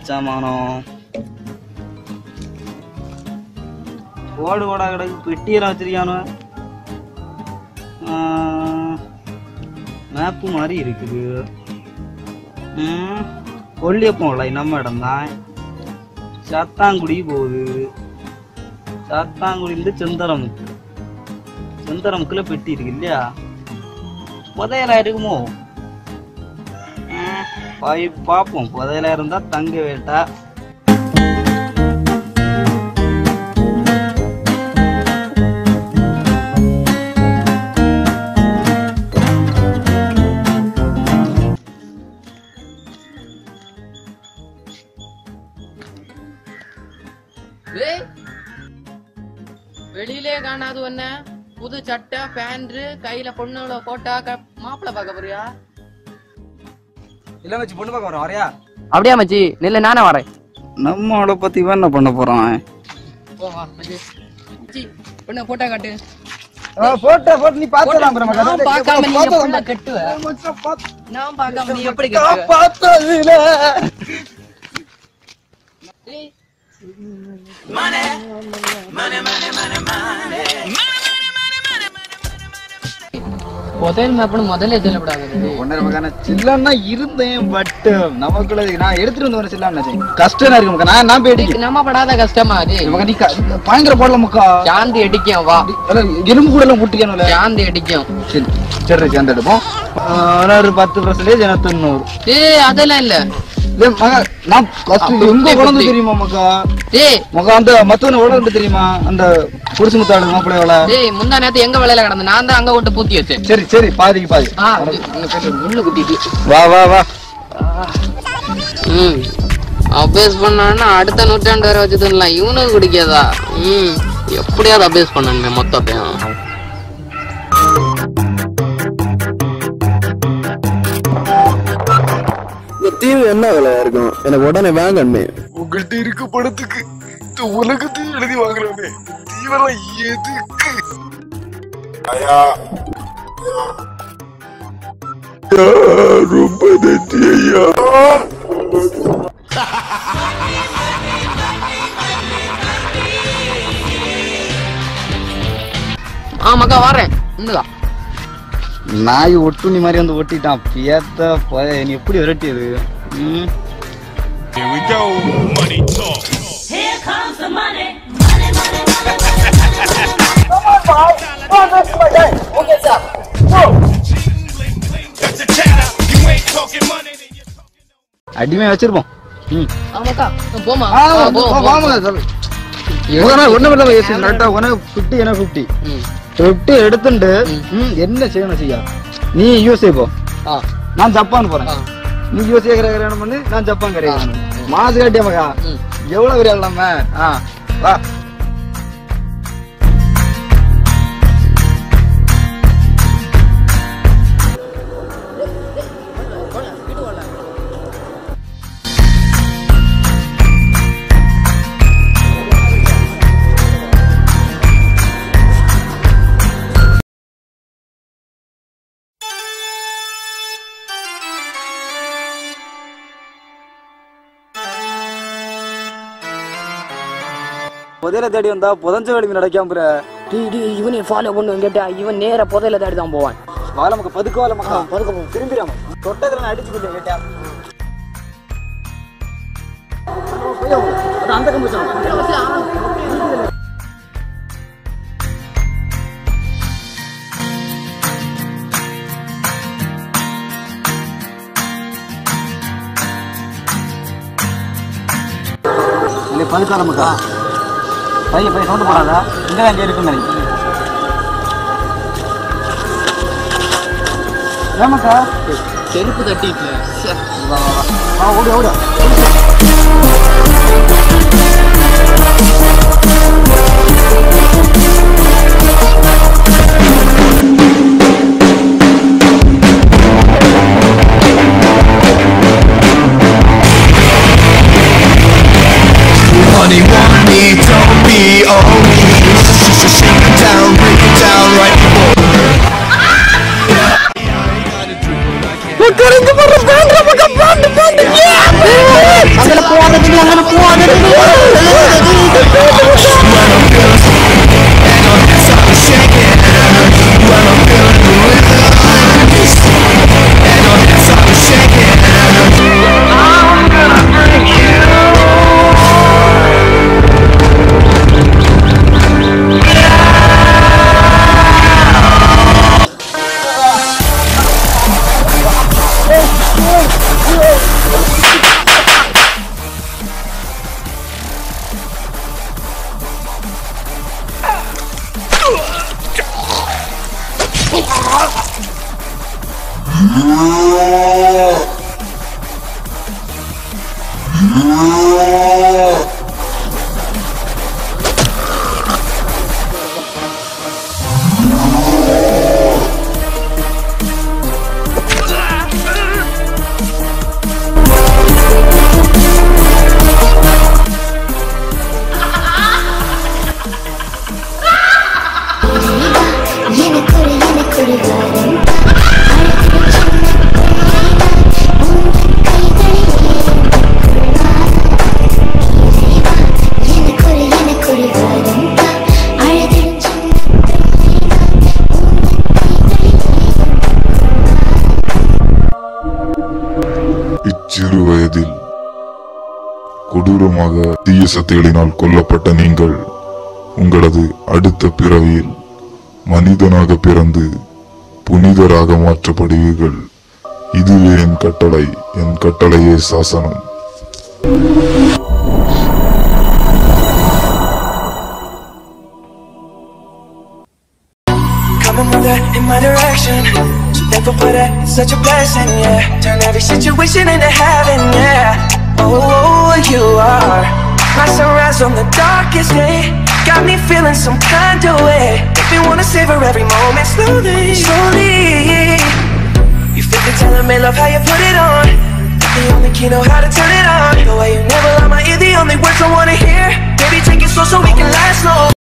சாமானம் ஓடு ஓடா கிடக்கு பெட்டியெல்லாம் வச்சிருக்கானு மேப்பு மாதிரி இருக்குது கொல்லியப்பம் நம்ம இடம் தான் சாத்தாங்குடி போகுது சாத்தாங்குடியிலிருந்து செந்தரமுக்குள்ள பெட்டி இருக்கு இல்லையா புதையலா இருக்குமோ பார்ப்போம் புதையலா இருந்தா தங்க வேட்டா வெளியிலே காணாது ஒன்ன புது சட்டை பேண்ட் கையில பொண்ணுல போட்டா மாப்பிள்ள பாக்க போறியா இல்ல மச்சி பொண்ணு பாக்க வரையா அப்படியா மச்சி இல்ல நானே வரேன் நம்மளோட பத்தி என்ன பண்ண போறான் பொண்ணு போட்டா காட்டு போட்டோ நீ பாத்தலாம் பார்க்காம நீ எப்படி கட்டுவ நான் பார்க்காம நீ எப்படி கட்டுவ பார்த்ததுல புதையல் மேப்னு முதல்ல சொல்லப்படாது ஒன்னரை சில்லன்னா இருந்தேன் பட் நமக்குள்ள நான் எடுத்துட்டு வந்து சில்லான்னு கஷ்டம் இருக்கு மக்கா நான் போய் நம்ம படாத கஷ்டமா அது நீ பயங்கர போடல மக்கா சாந்தி அடிக்கும் வா எலும்பு கூட எல்லாம் கூட்டிக்கணும் சாந்தி அடிக்கும் சரி சரி சேர்ந்து எடுப்போம் ஒரு 10% எனக்கு 90 அதெல்லாம் இல்ல நான் எங்க குழந்தை தெரியுமா மக்கா மக்கா அந்த மத்தவன உடம்பு தெரியுமா அந்த புடிச்சு முத்தாடு மாப்பிள்ளை வேலை முந்தா நேரத்து எங்க வேலையில கிடந்து நான் தான் அங்க விட்டு பூத்தி வச்சேன் சரி சரி பாதிக்கு பாதி முள்ளு குத்திட்டு வா வா வா அபேஸ் பண்ணா அடுத்த நூற்றாண்டு வரை வச்சு தரலாம் இவனுக்கு குடிக்காதா எப்படியாவது அபேஸ் பண்ணணுமே மொத்தத்தையும் தீவு என்ன விலையா இருக்கும் எனக்கு உடனே வாங்கணுமே உங்கள்கிட்ட இருக்க படத்துக்கு இந்த உலகத்தையும் எழுதி வாங்குறோமே தீவெல்லாம் எதுக்கு ரொம்ப நன்றி ஐயா மக்கா வரேன் இந்தா நாய் ஒட்டுணி மாதிரி வந்து ஒட்டிட்டான் பேத்த நீ எப்படி விரட்டியது Here we go, money talk. Here comes the money, money, money, money, money. That's the chatter. You ain't talking money, then you're talking. அடிமையா வச்சிருப்போம் மக்கா போமா ஒண்ணும் கரெக்டா உனக்கு 50 எனக்கு 50 50 எடுத்துட்டு என்ன செய்யணும் செய்யா நீ யூஎஸ்ஏ போ நான் ஜப்பான் போறேன் நீ யூஎஸ்ஏ கரையாணம் பண்ணு நான் ஜப்பான் கரையாணம் மாசு காட்டிய மகா எவ்வளவு பெரிய இல்லாம வா புதையல தேடி வந்தா புதஞ்ச வேலை நடக்காம இவனை ஃபாலோ பண்ணு கேட்டா இவன் நேர புதையில தேடி தான் போவான் வாழ மக்கா பதுக்க வாழ மக்கா பதுக்க திரும்பிடாம தொட்டதுல நான் அடிச்சு போட்டேன் கேட்டா அந்த கம்பி பதுக்கார மக்கா பைய பைய சவுண்ட் போடாதா இங்கதான் இங்கே இருக்குன்னு நினைக்கிறேன் ஏமாக்கா செருப்பு தட்டிட்டு ஓடு ஓடு Money want me, don't be on me. Shake it down, break it down right before. அதுல போறது இச்சிறு வயதில் கொடூரமாக தீய சக்திகளினால் கொல்லப்பட்ட நீங்கள் உங்களது அடுத்த பிறவியில் மனிதனாக பிறந்து புனிதராக மாற்றப்படுவீர்கள். இதுவே என் கட்டளை. என் கட்டளையே சாசனம். In my direction, so thankful for that, it's such a blessing, yeah. Turn every situation into heaven, yeah. Oh, you are my sunrise on the darkest day. Got me feeling some kind of way. Make me wanna savor every moment slowly, slowly. You fit the telling me, love how you put it on. The only key know how to turn it on. The way you never lie my ear, the only words I wanna hear. Baby, take it slow so we can last long.